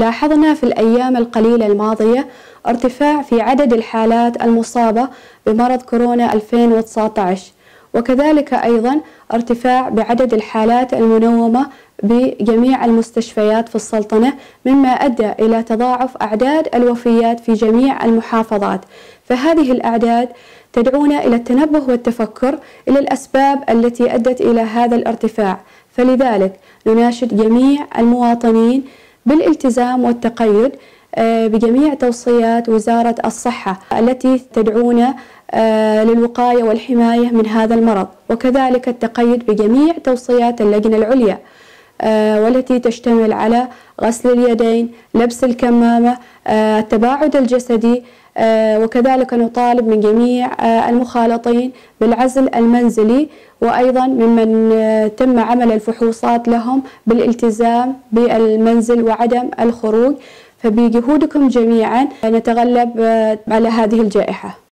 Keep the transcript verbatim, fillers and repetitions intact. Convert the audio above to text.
لاحظنا في الأيام القليلة الماضية ارتفاع في عدد الحالات المصابة بمرض كورونا ألفين وتسعة عشر، وكذلك أيضا ارتفاع بعدد الحالات المنومة بجميع المستشفيات في السلطنة، مما أدى إلى تضاعف أعداد الوفيات في جميع المحافظات. فهذه الأعداد تدعونا إلى التنبه والتفكر إلى الأسباب التي أدت إلى هذا الارتفاع، فلذلك نناشد جميع المواطنين بالالتزام والتقيد بجميع توصيات وزارة الصحة التي تدعونا للوقاية والحماية من هذا المرض، وكذلك التقيد بجميع توصيات اللجنة العليا والتي تشتمل على غسل اليدين، لبس الكمامة، التباعد الجسدي، وكذلك نطالب من جميع المخالطين بالعزل المنزلي، وأيضا ممن تم عمل الفحوصات لهم بالالتزام بالمنزل وعدم الخروج. فبجهودكم جميعا نتغلب على هذه الجائحة.